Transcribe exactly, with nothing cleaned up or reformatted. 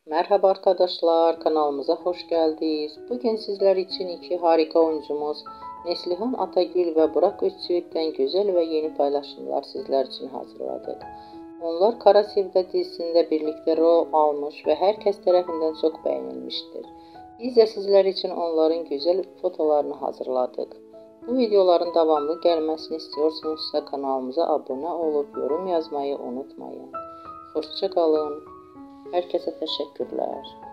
Merhaba arkadaşlar, kanalımıza hoş geldiniz. Bugün sizler için iki harika oyuncumuz Neslihan Atagül ve Burak Özçivit'ten güzel ve yeni paylaşımlar sizler için hazırladık. Onlar Kara Sevda dizisinde birlikte rol almış ve herkes tarafından çok beğenilmiştir. Biz de sizler için onların güzel fotolarını hazırladık. Bu videoların devamlı gelmesini istiyorsanızsa kanalımıza abone olup yorum yazmayı unutmayın. Hoşça kalın. Herkese teşekkürler.